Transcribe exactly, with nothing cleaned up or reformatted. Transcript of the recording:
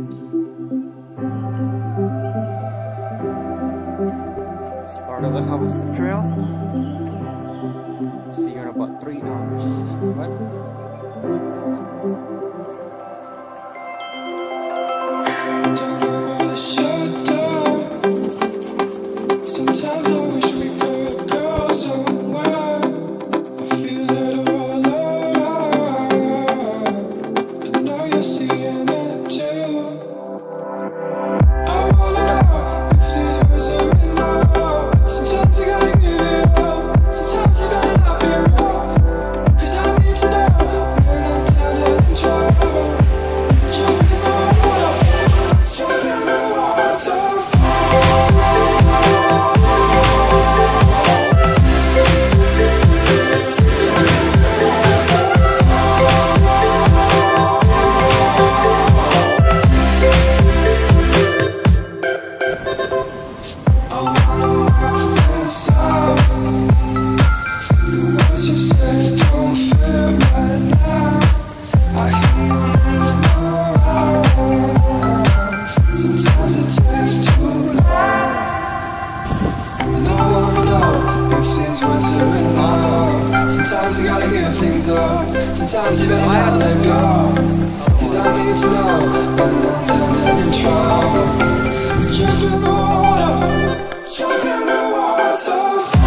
Start of the Havasu Trail. See you in about three hours. What? Sometimes I wish we could go somewhere. I feel it all around. I know you're seeing it too. I wanna know if these words are enough. Sometimes you gotta give it up. Sometimes you gotta not be rough. Cause I need to know when I'm down and in trouble. Jump in the water, jump in the water so far. Sometimes you gotta give things up. Sometimes you better not let go. Cause I need to know when I'm down and in trouble. Jump in the water, jump in the water so far.